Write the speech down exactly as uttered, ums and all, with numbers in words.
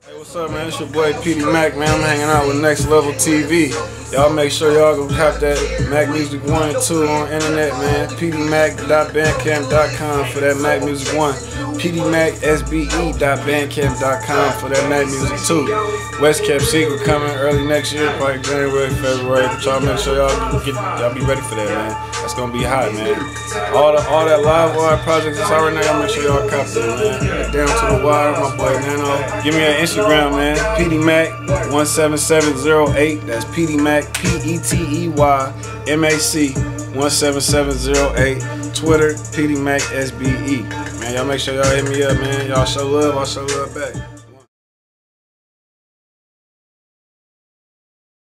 Hey, what's up, man? It's your boy Petey Mac, man. I'm hanging out with Next Level T V. Y'all make sure y'all go cop that Mac Music one and two on internet, man. petey mac dot bandcamp dot com for that Mac Music one. petey mac s b e dot bandcamp dot com for that Mac Music two. West Kept Secret coming early next year, probably January, February. But y'all make sure y'all get y'all be ready for that, man. That's gonna be hot, man. All the all that live wire projects that's out right now, y'all make sure y'all cop that, man. Down to the wire, my boy Nano. Give me an Instagram, man. Petey Mac one seven seven zero eight. That's Petey Mac, P E T E Y M A C one seven seven zero eight. Twitter, Petey Mac S B E. Man, y'all make sure y'all hit me up, man. Y'all show love, I'll show love back.